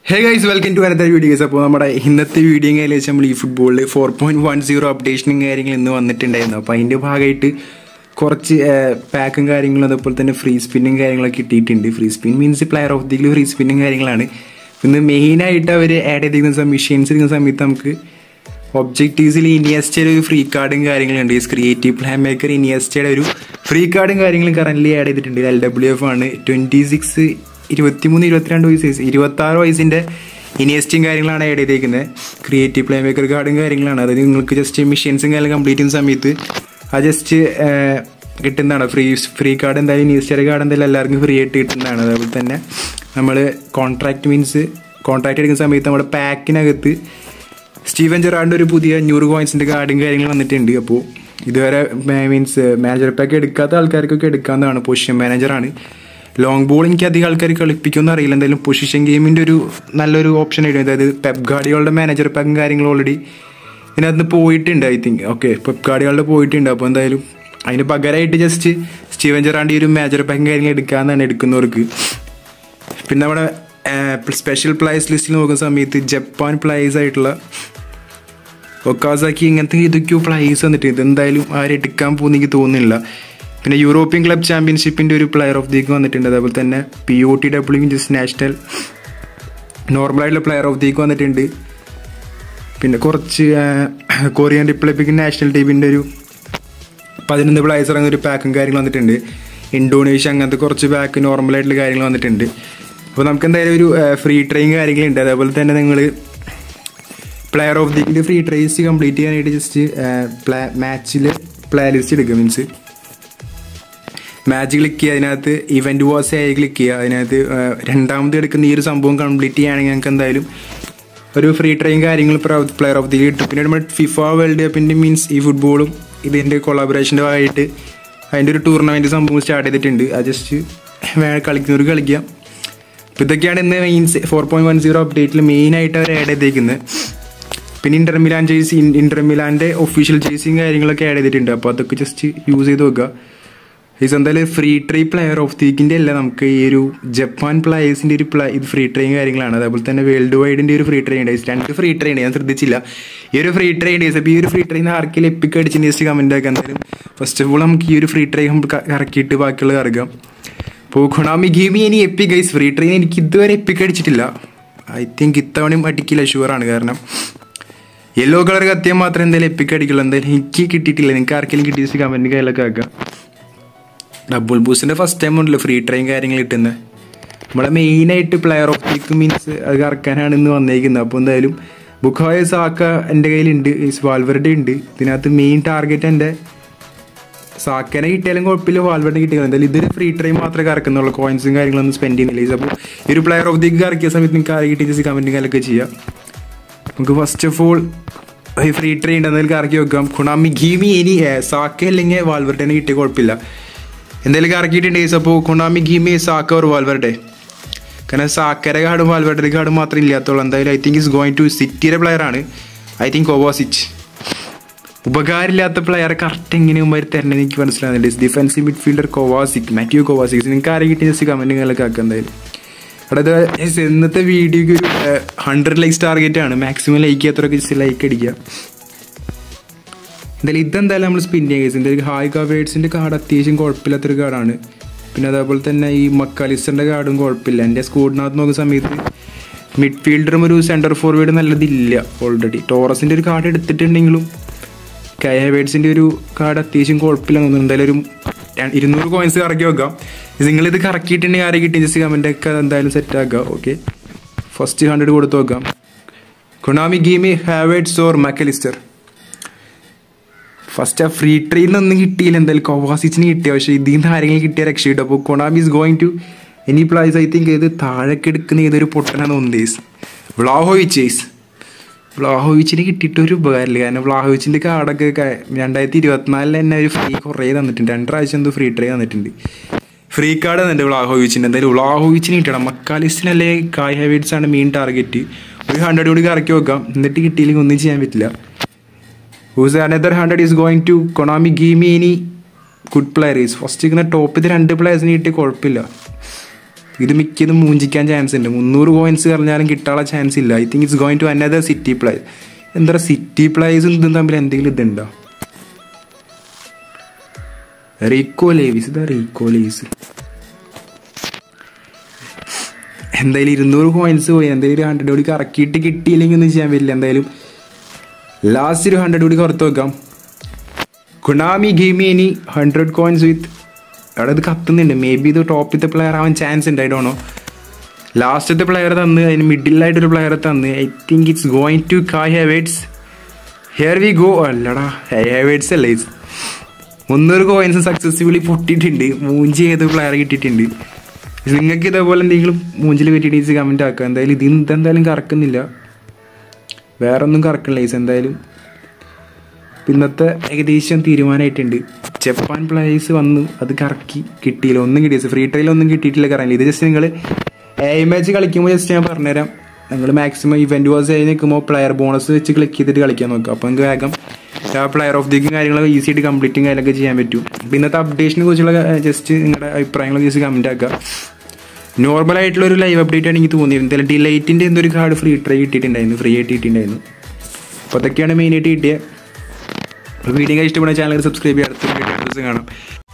Hey guys, welcome to another video. അപ്പോൾ നമ്മുടെ ഇന്നത്തെ വീഡിയോ ഏകദേശം നമ്മൾ eFootball 4.10 അപ്ഡേഷനും കാര്യങ്ങളും ഇന്ന് വന്നിട്ടുണ്ടായിരുന്നു. അപ്പോൾ അതിൻ്റെ ഭാഗമായിട്ട് കുറച്ച് പാക്കും കാര്യങ്ങളും അതുപോലെ തന്നെ ഫ്രീ സ്പിന്നും കാര്യങ്ങളൊക്കെ കിട്ടിയിട്ടുണ്ട്. Free spin means player of the free സ്പിന്നും കാര്യങ്ങളാണ്. ഇന്ന് മെയിനായിട്ട് അവർ ആഡ് ചെയ്തിരിക്കുന്ന മെഷീൻസ് ഇരിക്കുന്ന സമയത്ത് നമുക്ക് ഒബ്ജക്റ്റീവ്സിൽ ഇനിയസ്റ്റയുടെ ഒരു ഫ്രീ കാർഡും കാര്യങ്ങളുണ്ട്. ഈ ക്രിയേറ്റീവ് പ്ലാൻ മേക്കർ ഇനിയസ്റ്റയുടെ ഒരു ഫ്രീ കാർഡും കാര്യങ്ങളും കറൻ്റ് ആഡ് ചെയ്തിട്ടുണ്ട്. LWF ആണ് 23, 22 വയസ്സ് 26 വയസ്സിൻ്റെ ഇനിയസ്റ്റും കാര്യങ്ങളാണ് ആഡ് ചെയ്തേക്കുന്നത്. ക്രിയേറ്റീവ് പ്ലേ മേക്കർ കാർഡും കാര്യങ്ങളാണ്. അതായത് നിങ്ങൾക്ക് ജസ്റ്റ് മെഷീൻസും കാര്യങ്ങളും കംപ്ലീറ്റ് ചെയ്യുന്ന സമയത്ത് അത് ജസ്റ്റ് കിട്ടുന്നതാണ്. ഫ്രീ കാർഡ് എന്തായാലും ഇനിയസ്റ്റയുടെ കാർഡ് എന്തായാലും എല്ലാവർക്കും ഫ്രീ ആയിട്ട് കിട്ടുന്നതാണ്. അതുപോലെ തന്നെ നമ്മൾ കോൺട്രാക്ട് എടുക്കുന്ന സമയത്ത് നമ്മുടെ പാക്കിനകത്ത് സ്റ്റീവൻ ജെറാർഡിൻ്റെ ഒരു പുതിയ 100 കോയിൻസിൻ്റെ കാർഡും കാര്യങ്ങളും വന്നിട്ടുണ്ട്. അപ്പോൾ ഇതുവരെ മീൻസ് മാനേജർ പാക്ക് എടുക്കാത്ത ആൾക്കാർക്കൊക്കെ എടുക്കാവുന്നതാണ്. പൊസിഷൻ മാനേജറാണ്. ലോങ് ബോൾ എനിക്ക് അധികം ആൾക്കാർ കളിപ്പിക്കുമെന്ന് അറിയില്ല. എന്തായാലും പൊസിഷൻ ഗെയിമിൻ്റെ ഒരു നല്ലൊരു ഓപ്ഷൻ ആയിരുന്നു. അതായത് പെപ് ഗാർഡിയോളുടെ മാനേജർ പാക്കും കാര്യങ്ങളും ഓൾറെഡി ഇതിനകത്ത് പോയിട്ടുണ്ട്. ഐ തിങ്ക് ഓക്കെ പെപ് ഗാർഡിയോളുടെ പോയിട്ടുണ്ട്. അപ്പോൾ എന്തായാലും അതിന് പകരമായിട്ട് ജസ്റ്റ് സ്റ്റീവൻ ജെറാർഡിൻ്റെ ഒരു മാനേജർ പാക്കും കാര്യങ്ങൾ എടുക്കാമെന്നാണ് എടുക്കുന്നവർക്ക്. പിന്നെ നമ്മുടെ സ്പെഷ്യൽ പ്ലേയേഴ്സ് ലിസ്റ്റിൽ നോക്കുന്ന സമയത്ത് ജപ്പാൻ പ്ലേയേഴ്സ് ആയിട്ടുള്ള ഒക്കാസാക്കി ഇങ്ങനത്തെ ഇതൊക്കെയോ പ്ലേയേഴ്സ് വന്നിട്ട് ഇതെന്തായാലും ആരും എടുക്കാൻ പോകുന്ന എനിക്ക് തോന്നുന്നില്ല. പിന്നെ യൂറോപ്യൻ ക്ലബ് ചാമ്പ്യൻഷിപ്പിൻ്റെ ഒരു പ്ലെയർ ഓഫ് ദി വീക്ക് വന്നിട്ടുണ്ട്. അതേപോലെ തന്നെ POTW ജസ്റ്റ് നാഷണൽ നോർമലായിട്ടുള്ള പ്ലെയർ ഓഫ് ദി വീക്ക് വന്നിട്ടുണ്ട്. പിന്നെ കുറച്ച് കൊറിയൻ റിപ്പബ്ലിക് നാഷണൽ ടീമിൻ്റെ ഒരു 11 പ്ലേയേഴ്സ് ഇറങ്ങുന്ന ഒരു പാക്കും കാര്യങ്ങൾ വന്നിട്ടുണ്ട്. ഇന്തോനേഷ്യ അങ്ങനത്തെ കുറച്ച് പാക്ക് നോർമലായിട്ടുള്ള കാര്യങ്ങൾ വന്നിട്ടുണ്ട്. അപ്പോൾ നമുക്ക് എന്തായാലും ഒരു ഫ്രീ ട്രെയിൻ കാര്യങ്ങളുണ്ട്. അതേപോലെ തന്നെ നിങ്ങൾ പ്ലെയർ ഓഫ് ദി വീക്കിൻ്റെ ഫ്രീ ട്രൈസ് കംപ്ലീറ്റ് ചെയ്യാനായിട്ട് ജസ്റ്റ് മാച്ചിൽ പ്ലേ ലിസ്റ്റ് എടുക്കുക. മീൻസ് മാച്ച് ക്ലിക്ക് ചെയ്യുക, അതിനകത്ത് ഇവൻറ്റ് വാസ് ആയി ക്ലിക്ക് ചെയ്യുക. അതിനകത്ത് രണ്ടാമത് എടുക്കുന്ന ഈ ഒരു സംഭവം കംപ്ലീറ്റ് ചെയ്യുകയാണെങ്കിൽ ഞങ്ങൾക്ക് എന്തായാലും ഒരു ഫ്രീ ട്രെയിൻ കാര്യങ്ങൾ പ്ലെയർ ഓഫ് ദി കിട്ടും. പിന്നെ നമ്മുടെ ഫിഫ വേൾഡ് കപ്പിൻ്റെ മീൻസ് ഈ ഫുട്ബോളും ഇതിൻ്റെ കൊളാബറേഷൻ്റെ ഭാഗമായിട്ട് അതിൻ്റെ ഒരു ടൂർണമെൻറ്റ് സംഭവം സ്റ്റാർട്ട് ചെയ്തിട്ടുണ്ട്. അത് ജസ്റ്റ് കളിക്കുന്നവർ കളിക്കാം. അപ്പോൾ ഇതൊക്കെയാണ് ഇന്ന് മീൻസ് 4.10 അപ്ഡേറ്റിൽ മെയിനായിട്ട് അവർ ആഡ് ചെയ്തേക്കുന്നത്. പിന്നെ ഇന്റർ മിലാൻ്റെ ഒഫീഷ്യൽ ജേഴ്സിയും കാര്യങ്ങളൊക്കെ ആഡ് ചെയ്തിട്ടുണ്ട്. അപ്പോൾ അതൊക്കെ ജസ്റ്റ് യൂസ് ചെയ്ത് നോക്കുക. എന്തായാലും free try player of the വീക്കിൻ്റെ അല്ല, നമുക്ക് ഈ ഒരു ജപ്പാൻ പ്ലേയേഴ്സിൻ്റെ ഒരു ഇത് ഫ്രീ ട്രെയിൻ കാര്യങ്ങളാണ്. അതേപോലെ തന്നെ വേൾഡ് വൈഡിൻ്റെ ഒരു free train days 2 free train ഞാൻ ശ്രദ്ധിച്ചില്ല. ഈ ഒരു ഫ്രീ ട്രെയിൻ ഡേയ്സ്. അപ്പോൾ ഈ ഒരു ഫ്രീ ട്രെയിൻ ആർക്കെങ്കിലും എപ്പിക്ക് അടിച്ചതിന് ജസ്റ്റ് കമൻറ്റ് ആക്കുക. എന്തായാലും ഫസ്റ്റ് ഓഫ് ഓൾ നമുക്ക് ഈ ഒരു ഫ്രീ ട്രെയിൻ നമുക്ക് ഇറക്കിയിട്ട് ബാക്കിയുള്ളത് ഇറക്കാം. അപ്പോൾ കൊണാമി ഗെയിം ഇനി എപ്പിക് ഗൈസ് ഫ്രീ ട്രെയിൻ എനിക്ക് ഇതുവരെ എപ്പിക്ക് അടിച്ചിട്ടില്ല. ഐ തിങ്ക് ഇത്തവണയും അടിക്കില്ല, ഷുവറാണ്. കാരണം യെല്ലോ കളർ കത്തിയാൽ മാത്രമേ എന്തായാലും എപ്പിക്ക് അടിക്കുള്ളൂ. എന്തായാലും എനിക്ക് കിട്ടിയിട്ടില്ല. നിങ്ങൾക്ക് ആർക്കെങ്കിലും കിട്ടിയ കമൻറ്റ് കയ്യിലൊക്കെ ആക്കാം. ഡബിൾ ബൂസിൻ്റെ ഫസ്റ്റ് ടൈം ഉണ്ടല്ലോ ഫ്രീ ട്രെയിൻ കാര്യങ്ങൾ കിട്ടുന്നത്. നമ്മളെ മെയിനായിട്ട് player of the week means അത് ഇറക്കാനാണ് ഇന്ന് വന്നേക്കുന്നത്. അപ്പോൾ എന്തായാലും ബുക്കായ സാക്ക എൻ്റെ കയ്യിലുണ്ട്, വാൽവെർഡെ ഉണ്ട്. ഇതിനകത്ത് മെയിൻ ടാർഗറ്റ് എൻ്റെ സാക്കനെ കിട്ടിയാലും കുഴപ്പമില്ല, വാൽവെർഡെ കിട്ടിയാലും എന്തായാലും ഇതൊരു ഫ്രീ ട്രെയിൻ മാത്രമേ ഇറക്കുന്നുള്ളൂ. കോയിൻസും കാര്യങ്ങളൊന്നും സ്പെൻഡ് ചെയ്യുന്നില്ല. അപ്പോൾ ഈ ഒരു പ്ലെയർ ഓഫ് ദി വീക്ക് ഇറക്കിയ സമയത്ത് നിങ്ങൾക്ക് ആരെ കിട്ടിയ കമൻറ്റും കാര്യങ്ങളൊക്കെ ചെയ്യാം. നമുക്ക് ഫസ്റ്റ് ഓഫ് ഓൾ ഈ ഫ്രീ ട്രെയിൻ എന്തായാലും ഇറക്കി വെക്കാം. കൊണാമി ഗീമി ഇനി സാക്ക അല്ലെങ്കിൽ വാൽവെർഡെ കിട്ടിയ കുഴപ്പമില്ല, എന്തായാലും ഇറക്കിയിട്ടുണ്ട്. അപ്പോൾ കൊണാമി ഗീമി സാക്ക ഒരു വാൽവെർഡെ. കാരണം സാക്കയുടെ കാർഡും വാൽവെർഡെ കാർഡും മാത്രമേ ഇല്ലാത്തുള്ളൂ. എന്തായാലും I think is going to സിറ്റിയുടെ പ്ലെയറാണ്. I think Kovacic. ഉപകാരമില്ലാത്ത പ്ലെയറെ കറക്റ്റ് എങ്ങനെയും തരണമെന്ന് എനിക്ക് മനസ്സിലാകുന്നുണ്ട്. Defensive midfielder Matthew Kovacic. നിങ്ങൾക്ക് ആരെ കിട്ടിയ ജസ്റ്റ് കമൻറ്റുകളൊക്കെ ആക്കുക. എന്തായാലും അവിടെ ഇന്നത്തെ വീഡിയോക്ക് ഒരു 100 ലൈക്സ് ടാർഗറ്റ് ആണ്. മാക്സിമം ലൈക്ക് ചെയ്യാത്തവരൊക്കെ ജസ്റ്റ് ലൈക്ക് അടിക്കുക. എന്തായാലും ഇതെന്തായാലും നമ്മൾ സ്പിൻ ചെയ്യുക. എന്തായാലും HAVERTZൻ്റെ കാർഡ് അത്യാവശ്യം കുഴപ്പമില്ലാത്തൊരു കാർഡാണ്. പിന്നെ അതേപോലെ തന്നെ ഈ മക്കാലിസ്റ്ററിൻ്റെ കാർഡും കുഴപ്പമില്ല. എൻ്റെ സ്കോഡിനകത്ത് നോക്കുന്ന സമയത്ത് മിഡ്ഫീൽഡറും ഒരു സെൻറ്റർ ഫോർവേഡ് നല്ലതില്ല. ഓൾറെഡി ടോറസിൻ്റെ ഒരു കാർഡ് എടുത്തിട്ടുണ്ടെങ്കിലും HAVERTZൻ്റെ ഒരു കാർഡ് അത്യാവശ്യം കുഴപ്പമില്ല തോന്നുന്നു. എന്തായാലും ഒരു 200 കോയിൻസ് കറക്കി വെക്കാം. നിങ്ങളിത് കറക്കിയിട്ടുണ്ടെങ്കിൽ ആരെ കിട്ടി ജസ്റ്റ് കമൻറ്റൊക്കെ എന്തായാലും സെറ്റാക്കുക. ഓക്കെ, ഫസ്റ്റ് 100 കൊടുത്ത് നോക്കാം. Konami game HAVERTZ or McAllister. First ആ ഫ്രീ ട്രെയിനൊന്നും കിട്ടിയില്ല. എന്തായാലും കോവാസിച്ചിന് കിട്ടിയ, പക്ഷേ ഇതിൽ നിന്ന് ആരെങ്കിലും കിട്ടിയ രക്ഷ കിട്ടും. അപ്പോൾ Konami is going to any place. I think ഇത് താഴേക്ക് എടുക്കുന്ന ഏതൊരു പൊട്ടനാന്ന് തോന്നുന്നത്. വ്ളാഹോവിച്ചിന് കിട്ടിയിട്ട് ഒരു ഉപകാരമില്ല. കാരണം വ്ളാഹോവിച്ചിൻ്റെ കാർഡൊക്കെ 2024 തന്നെ ഒരു ഫ്രീ കുറേ തന്നിട്ടുണ്ട്. 2 പ്രാവശ്യം എന്തോ ഫ്രീ ട്രൈ തന്നിട്ടുണ്ട്. ഫ്രീ കാർഡ് തന്നിട്ടുണ്ട് വ്ളാഹോവിച്ചിൻ്റെ. എന്തായാലും വ്ളാഹോവിച്ചിന് കിട്ടണം. മക്കാലിസ്റ്റിനല്ലേ HAVERTZ ആണ് മെയിൻ ടാർഗറ്റ്. ഒരു 100 കൂടി കറക്കി വെക്കാം. എന്നിട്ട് കിട്ടിയില്ലെങ്കിൽ ഒന്നും ചെയ്യാൻ പറ്റില്ല. Another 100 is going to Konami. Give me any good players. First ഇരിക്കുന്ന ടോപ്പിൽ 2 പ്ലേയേഴ്സിന് കിട്ടിയ കുഴപ്പമില്ല. ഇത് മിക്കതും മൂഞ്ചിക്കാൻ ചാൻസ് ഉണ്ട്. 300 കോയിൻസ് പറഞ്ഞാലും കിട്ടാനുള്ള ചാൻസ് ഇല്ല. I think it's going to another city place. എന്താ സിറ്റി പ്ലേസും ഇതും തമ്മിൽ എന്തെങ്കിലും ഇതുണ്ടോ? റീക്കോ ലേവിസ്, ഇതാ റീക്കോ ലേവിസ്. എന്തായാലും 200 കോയിൻസ് പോയി. എന്തായാലും ഒരു 100 കൂടി കറക്കിയിട്ട് കിട്ടിയില്ലെങ്കിൽ ഒന്നും ചെയ്യാൻ പറ്റില്ല. എന്തായാലും ലാസ്റ്റ് ഒരു 100 കൂടി കുറത്ത് വെക്കാം. കുണാമി ഗെയിം ഇനി 100 കോയിൻസ് വിത്ത് അവിടെ ഇത് കത്തുന്നുണ്ട്. മേ ബി ഇത് ടോപ്പിലത്തെ പ്ലെയർ ആവാൻ ചാൻസ് ഉണ്ട്. I don't know. ലാസ്റ്റത്തെ പ്ലെയർ തന്ന്, അതിന് മിഡിലായിട്ടൊരു പ്ലെയർ തന്ന്. I think it's going to Kai Havertz. Here we go. അല്ലടാ, ഹാവേർട്സ് അല്ലേ. 300 കോയിൻസ് സക്സസ്ഫുള്ളി പൊട്ടിയിട്ടുണ്ട്. മൂഞ്ചി ചെയ്ത പ്ലെയർ കിട്ടിയിട്ടുണ്ട്. നിങ്ങൾക്ക് ഇതേപോലെ എന്തെങ്കിലും മൂഞ്ചിൽ പറ്റിയിട്ട് കമൻറ്റ് ആക്കുക. എന്തായാലും ഇതെന്തായാലും കറക്കുന്നില്ല, വേറെ ഒന്നും കറക്കണില്ല. എന്തായാലും ഇന്നത്തെ ഏകദേശം തീരുമാനമായിട്ടുണ്ട്. ജപ്പാൻ പ്ലേയേഴ്സ് വന്നു, അത് കറക്കി കിട്ടിയില്ല, ഒന്നും കിട്ടിയത് ഫ്രീ ട്രയൽ ഒന്നും കിട്ടിയിട്ടില്ല. കാരണം ഇത് ജസ്റ്റ് നിങ്ങൾ മാച്ച് കളിക്കുമ്പോൾ ജസ്റ്റ് ഞാൻ പറഞ്ഞുതരാം. നിങ്ങൾ മാക്സിമം ഇവന്റ് വാസ് ആയി നിൽക്കുമ്പോൾ പ്ലെയർ ബോണസ് വെച്ച് ക്ലിക്ക് ചെയ്തിട്ട് കളിക്കാൻ നോക്കുക. അപ്പോൾ നിങ്ങൾക്ക് വേഗം ആ പ്ലെയർ ഓഫ് ദിക്കും കാര്യങ്ങളൊക്കെ ഈസി ആയിട്ട് കംപ്ലീറ്റും കാര്യങ്ങളൊക്കെ ചെയ്യാൻ പറ്റും. അപ്പോൾ ഇന്നത്തെ അപ്ഡേഷനെ കുറിച്ചുള്ള ജസ്റ്റ് നിങ്ങളുടെ അഭിപ്രായങ്ങളൊക്കെ ജസ്റ്റ് കമൻറ്റ് ആക്കുക. നോർമലായിട്ടുള്ള ഒരു ലൈവ് അപ്ഡേറ്റ് ആണ് എനിക്ക് തോന്നിയത്. എന്തായാലും ഡിലൈറ്റിൻ്റെ എന്തൊരു കാർഡ് ഫ്രീ ട്രൈ കിട്ടിയിട്ടുണ്ടായിരുന്നു, ഫ്രീ ആയിട്ട് കിട്ടിയിട്ടുണ്ടായിരുന്നു. അപ്പോൾ അതൊക്കെയാണ് മെയിനായിട്ട് കിട്ടിയത്. വീഡിയോ ഇഷ്ടപ്പെടുന്ന ചാനൽ സബ്സ്ക്രൈബ് ചെയ്യാം. അടുത്ത വീഡിയോസ് കാണാം.